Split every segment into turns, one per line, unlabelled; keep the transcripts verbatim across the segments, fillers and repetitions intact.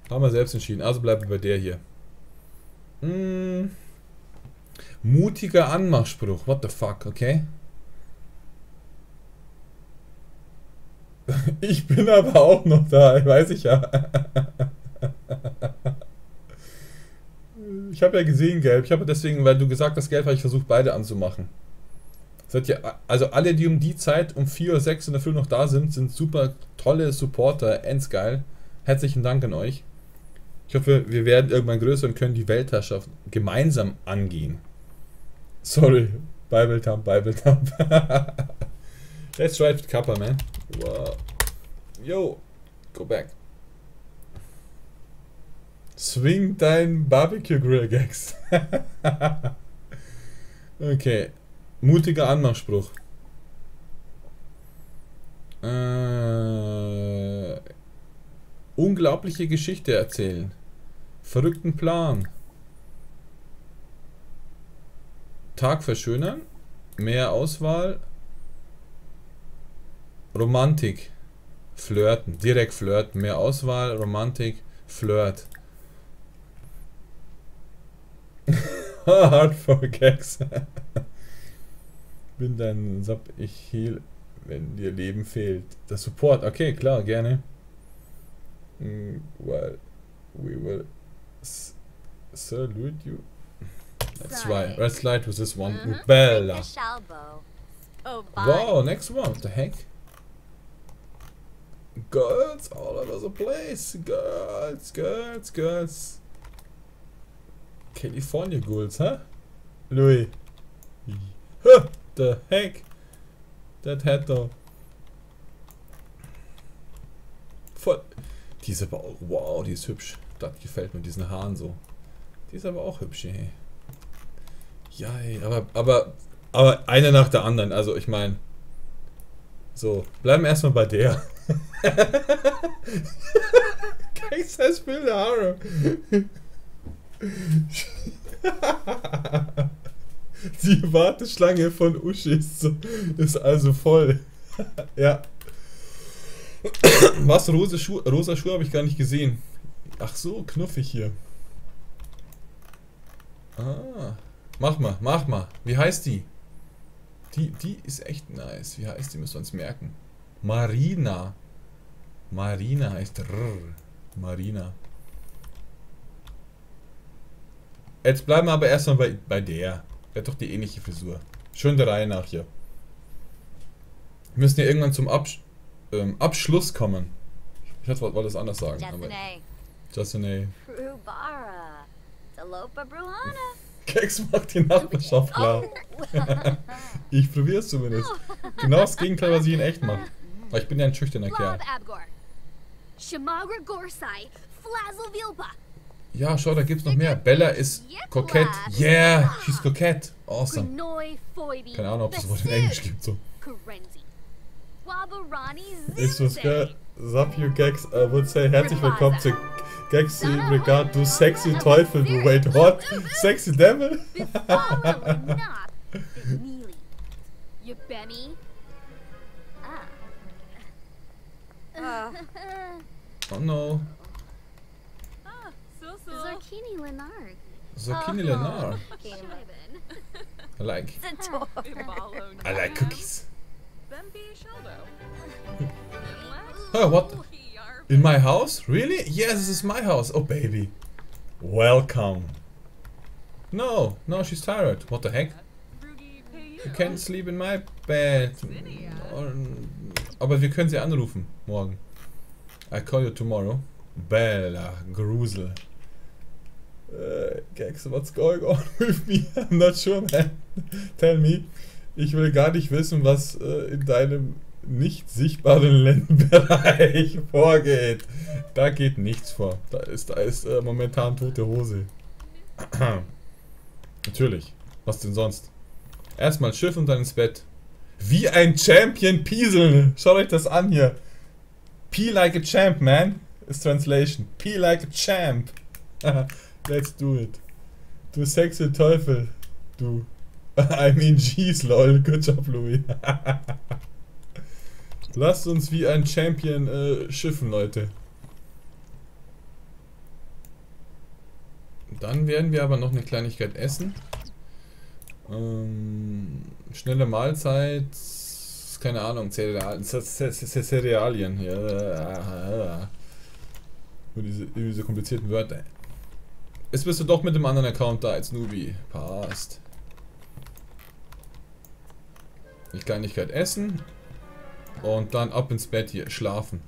Haben wir selbst entschieden. Also bleiben wir bei der hier. Hm. Mutiger Anmachspruch. What the fuck, okay? Ich bin aber auch noch da, weiß ich ja. Ich habe ja gesehen, Gelb. Ich habe deswegen, weil du gesagt hast, Gelb, habe ich versucht, beide anzumachen. Seid ihr, also alle, die um die Zeit um vier Uhr sechs in der Früh noch da sind, sind super tolle Supporter. Endsgeil. Herzlichen Dank an euch. Ich hoffe, wir werden irgendwann größer und können die Weltherrschaft gemeinsam angehen. Sorry. Bible Thump, Bible Thump. Let's ride with Kappa, man. Wow. Yo. Go back. Swing dein Barbecue Grill, Gags. Okay. Mutiger Anmachspruch. Äh, unglaubliche Geschichte erzählen. Verrückten Plan. Tag verschönern. Mehr Auswahl. Romantik. Flirten. Direkt flirten. Mehr Auswahl. Romantik. Flirt. Hard for Gags. Bin dein Sub, ich heal, wenn dir Leben fehlt. Der Support, okay, klar, gerne. Mm, well, we will salute you. Let's try. Let's slide with this one.
Mhm.
Bella.
Oh,
Wow, next one. What the heck? Girls all over the place. Girls, girls, girls. California Ghouls, huh? Louis. Huh, the heck? That hat though. Voll. Die ist aber auch. Wow, die ist hübsch. Das gefällt mir, diesen Haaren so. Die ist aber auch hübsch, hey. Ja, ey, aber, aber, aber eine nach der anderen. Also, ich meine. So, bleiben erstmal bei der. Kein Bilder Haare. Die Warteschlange von Uschi ist, so, ist also voll. Ja. Was? Rosa Schuhe, rosa Schuhe habe ich gar nicht gesehen. Ach so, knuffig hier. Ah. Mach mal, mach mal. Wie heißt die? Die, die ist echt nice. Wie heißt die? Müssen wir uns merken. Marina. Marina heißt Rrr. Marina. Jetzt bleiben wir aber erstmal bei, bei der. Der hat doch die ähnliche Frisur. Schön der Reihe nach hier. Wir müssen ja irgendwann zum Absch ähm, Abschluss kommen. Ich hätte wollte das anders sagen. Jasine. Keks macht die Nachbarschaft klar. Ich probiere es zumindest. Genau das Gegenteil, was ich in echt mache. Aber ich bin ja ein schüchterner Kerl. Ja, schau, da gibt's noch mehr. Bella ist kokett. Yeah, she's kokett. Awesome. Keine Ahnung, ob es das Wort in Englisch gibt. So. Ist was geil. Sub you Gags, I would say herzlich willkommen zu Gags Regard, du sexy Teufel, du wait, what? Sexy Devil? Oh no.
Zucchini Lenard.
Zucchini Lenard. I like. I like cookies. Oh, what? In my house? Really? Yes, this is my house. Oh, baby. Welcome. No, no, she's tired. What the heck? You can't sleep in my bed. Aber wir können sie anrufen. Morgen. I call you tomorrow. Bella, Grusel. Uh, Gags, what's going on with me? I'm not sure, man. Tell me. Ich will gar nicht wissen, was uh, in deinem nicht sichtbaren Lendenbereich vorgeht. Da geht nichts vor. Da ist, da ist uh, momentan tote Hose. Natürlich. Was denn sonst? Erstmal Schiff und dann ins Bett. Wie ein Champion pieseln. Schaut euch das an hier. Pee like a champ, man. Ist Translation. Pee like a champ. Let's do it. Du sexy Teufel. Du. I mean, jeez, lol. Good job, Louis. Lasst uns wie ein Champion äh, schiffen, Leute. Dann werden wir aber noch eine Kleinigkeit essen. Ähm, schnelle Mahlzeit. Keine Ahnung, Cerealien. Cerealien. Ja. Nur diese, diese komplizierten Wörter. Jetzt bist du doch mit dem anderen Account da als Nubi. Passt. Die Kleinigkeit essen. Und dann ab ins Bett hier. Schlafen.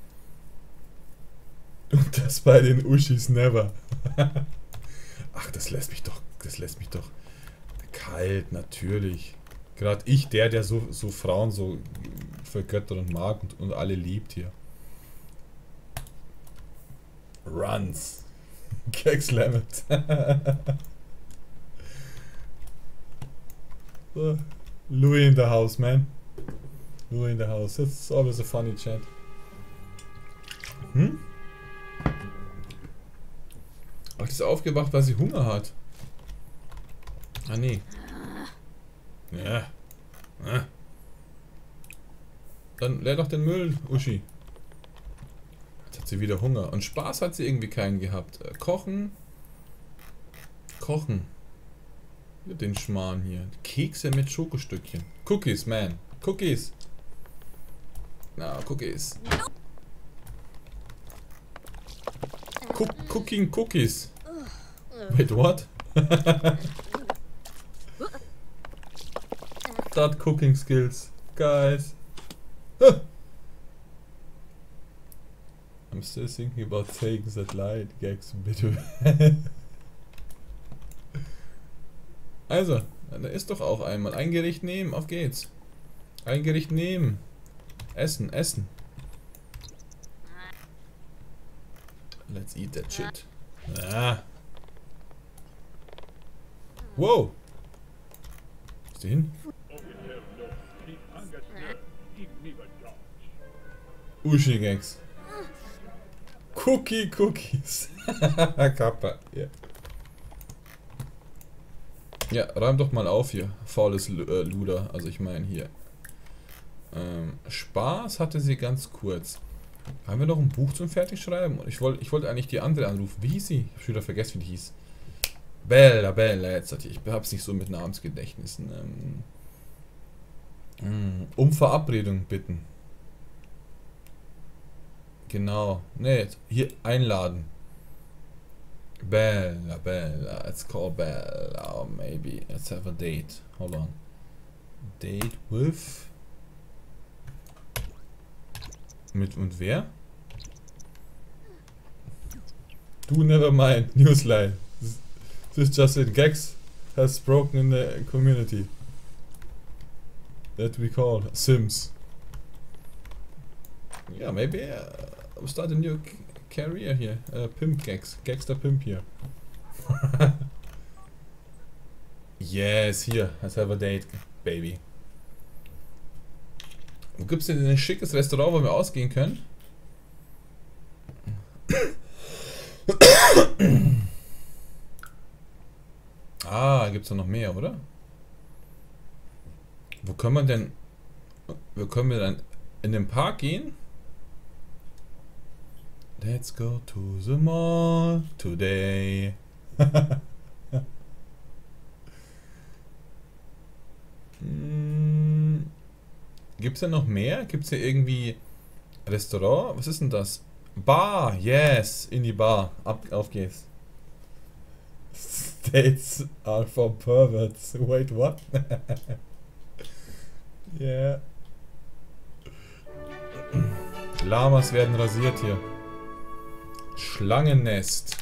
Und das bei den Uschis never. Ach, das lässt mich doch. Das lässt mich doch. Kalt, natürlich. Gerade ich, der, der so, so Frauen so vergöttert und mag und, und alle liebt hier. Runs. Keks Limit. So. Louis in the house, man. Louis in the house. It's always a funny chat. Hm? Ach, die ist aufgewacht, weil sie Hunger hat. Ah, nee. Ja. Ah. Dann leer doch den Müll, Uschi. Jetzt hat sie wieder Hunger. Und Spaß hat sie irgendwie keinen gehabt. Äh, kochen. Kochen. Den Schmarrn hier. Kekse mit Schokostückchen. Cookies, man. Cookies. Na, Cookies. Cook, cooking Cookies. Wait, what? Start cooking skills. Guys. Huh. I'm still thinking about taking that light gags bitte. Also, da ist doch auch einmal. Ein Gericht nehmen, auf geht's. Ein Gericht nehmen. Essen, essen. Let's eat that shit. Ah. Wow. Wo ist die hin? Uschi-Gags. Cookie Cookies. Kappa. Yeah. Ja, räum doch mal auf hier. Faules äh, Luder. Also ich meine hier. Ähm, Spaß hatte sie ganz kurz. Haben wir noch ein Buch zum Fertigschreiben? Ich wollte ich wollte eigentlich die andere anrufen. Wie hieß sie? Ich hab schon wieder vergessen, wie die hieß. Bella, Bella, jetzt hatte ich. Ich hab's nicht so mit Namensgedächtnissen. Ähm, um Verabredung bitten. Genau. Ne, hier einladen. Bella, Bella, let's call Bella. Oh, maybe. Let's have a date. Hold on. Date with. Mit und wer? Do never mind. Newsline. This, this just in. Gags has broken in the community. That we call Sims. Yeah, maybe uh, start a new career here. Uh, pimp Gags. Gagster Pimp here. Yes, here. Let's have a date, baby. Wo gibt's denn ein schickes Restaurant, wo wir ausgehen können? Ah, gibt's da noch mehr, oder? Wo können wir denn... Wo können wir dann in den Park gehen? Let's go to the mall today. hm, gibt's da noch mehr? Gibt's hier irgendwie Restaurant? Was ist denn das? Bar, yes, in die Bar. Ab, auf geht's. States are for perverts. Wait, what? Yeah. Lamas werden rasiert hier. Schlangennest.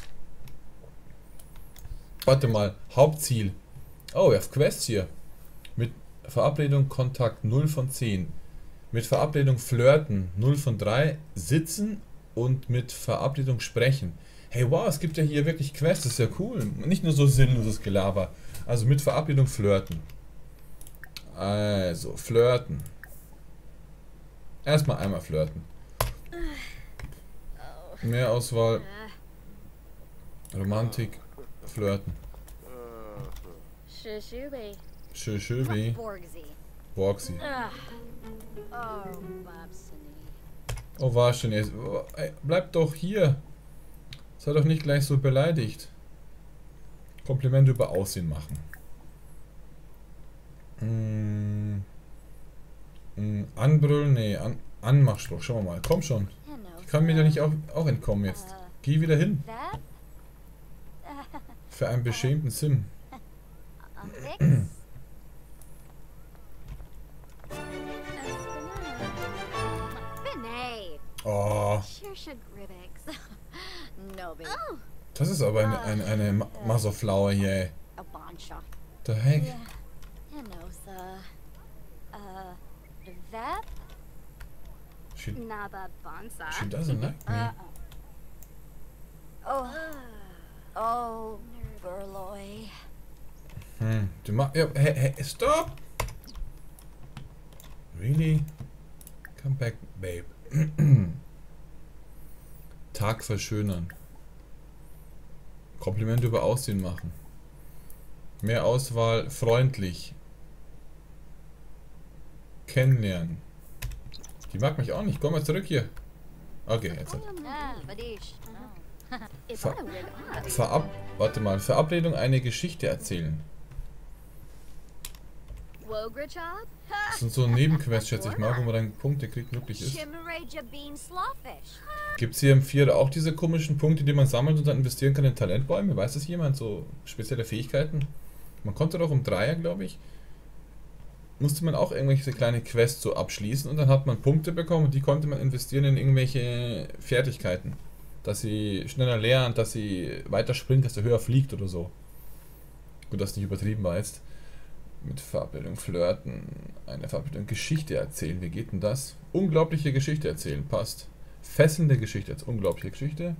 Warte mal, Hauptziel. Oh, wir haben Quests hier. Mit Verabredung Kontakt null von zehn. Mit Verabredung Flirten null von drei. Sitzen und mit Verabredung Sprechen. Hey, wow, es gibt ja hier wirklich Quests, das ist ja cool. Nicht nur so sinnloses Gelaber. Also mit Verabredung Flirten. Also, Flirten. Erstmal einmal flirten. Mehr Auswahl. Romantik. Flirten.
Shishubi.
Shishubi.
Borgsy.
Borgsy.
Ah. Oh, Babsony.
Oh, war schon jetzt. Ey, bleib doch hier. Sei doch nicht gleich so beleidigt. Komplimente über Aussehen machen. Mm, mm, anbrüllen, nee, an, Anmachspruch, schauen wir mal. Komm schon. Ich kann mir da nicht auch, auch entkommen jetzt. Geh wieder hin.
That?
Für einen beschämten Sim.
A fix? Benay.
Oh,
Shirsha Gribbix. No big. Oh.
das ist aber eine, eine, eine Ma- Masoflaue hier, ey.
A bonshot.
The heck?
Yeah. You know, sir. Uh, that?
She,
Naba bonsa.
she doesn't like me.
Uh-uh. Oh. Oh, Burloy.
Hm, du machst... Ja, hey, hey, stop! Really? Come back, babe. Tag verschönern. Komplimente über Aussehen machen. Mehr Auswahl, freundlich. Kennenlernen. Die mag mich auch nicht. Komm mal zurück hier. Okay, jetzt.
Ah, Badish. If
Ver
I were odd.
Verab... Warte mal. Verabredung, eine Geschichte erzählen.
Wogrichab?
Das sind so Nebenquests, schätze ich mal, wo man dann Punkte kriegt, wirklich ist.
Shimmereja bean slawfish.
Gibt es hier im Vierer auch diese komischen Punkte, die man sammelt und dann investieren kann in Talentbäume? Weiß das jemand? So spezielle Fähigkeiten? Man konnte doch um Dreier, glaube ich, musste man auch irgendwelche kleine Quests so abschließen und dann hat man Punkte bekommen und die konnte man investieren in irgendwelche Fertigkeiten. Dass sie schneller lernt, dass sie weiter springt, dass sie höher fliegt oder so. Gut, dass nicht übertrieben war jetzt. Mit Verabredung flirten, eine Verabredung Geschichte erzählen. Wie geht denn das? Unglaubliche Geschichte erzählen, passt. Fesselnde Geschichte, jetzt unglaubliche Geschichte.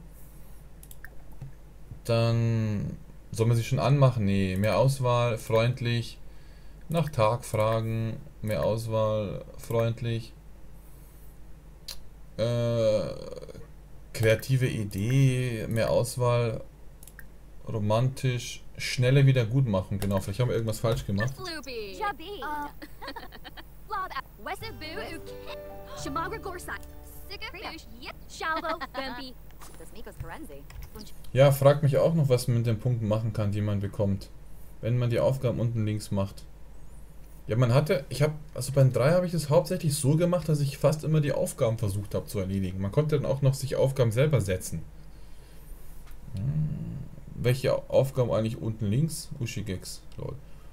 Dann soll man sich schon anmachen? Nee, mehr Auswahl, freundlich. Nach Tag fragen, mehr Auswahl, freundlich. Äh, kreative Idee, mehr Auswahl, romantisch. Schnelle Wiedergutmachung, genau. Vielleicht haben wir irgendwas falsch gemacht.
Floopy. Jabi. Lob. Wesabu. Shamagra Gorsai. Sikafish. Yep. Shalvo. Bumpy. Das Mikos Karenzi.
Ja, fragt mich auch noch, was man mit den Punkten machen kann, die man bekommt. Wenn man die Aufgaben unten links macht. Ja, man hatte, ich habe, also beim drei habe ich es hauptsächlich so gemacht, dass ich fast immer die Aufgaben versucht habe zu erledigen. Man konnte dann auch noch sich Aufgaben selber setzen. Hm. Welche Aufgaben eigentlich unten links? Ushigex, lol.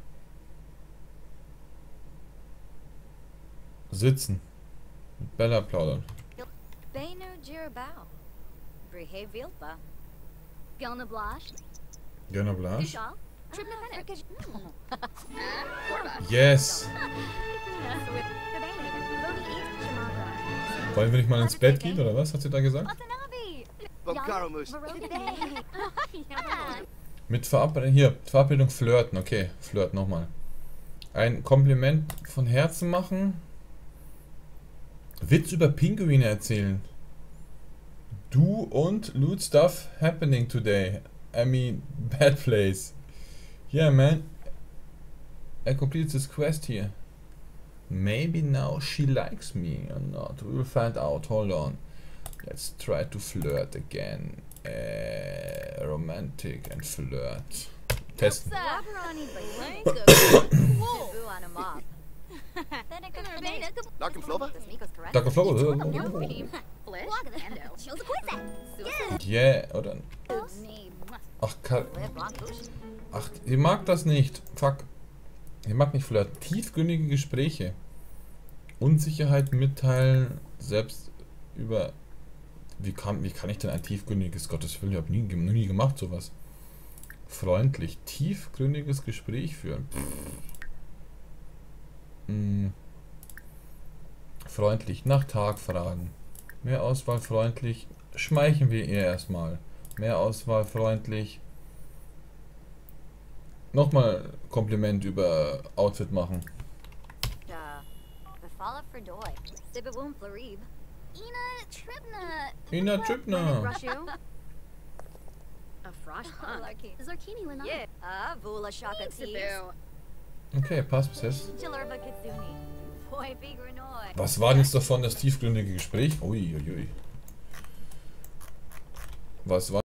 Sitzen. Mit Bella plaudern.
Benu Jirabao. Brihe Vilpa. Gilna Blash.
Gerne Blasch.
Vishal. Tribna Fennick.
Yes! Wollen wir nicht mal ins Bett gehen, oder was? Hat sie da gesagt? Mit Verabredung, hier, Verabredung flirten, okay, flirt nochmal. Ein Kompliment von Herzen machen. Witz über Pinguine erzählen. Do und loot stuff happening today. I mean, bad place. Yeah, man. I completed this quest here. Maybe now she likes me or not. We will find out. Hold on. Let's try to flirt again. Uh, romantic and flirt. Testen.
Dark and Flova?
Dark of Flower. Yeah, oder? Ach, Ka Ach, ihr mag das nicht. Fuck. Ihr mag nicht flirten. Tiefgründige Gespräche. Unsicherheit mitteilen. Selbst über... Wie kann, wie kann ich denn ein tiefgründiges, Gottes Willen, ich habe nie, nie gemacht sowas. Freundlich. Tiefgründiges Gespräch führen. Hm. Freundlich. Nach Tag fragen. Mehr Auswahl freundlich. Schmeicheln wir ihr erstmal. Mehr Auswahl freundlich. Nochmal Kompliment über Outfit machen.
Ina Tribna.
Ina Tribna.
A frosh Zarkini Lina.
Yeah.
Ah, Vula Shaka Tea.
Okay, passt bis jetzt.
Chillerba Kitsuni. Boy Bigranoi.
Was war denn jetzt davon das tiefgründige Gespräch? Uiuiui. Was war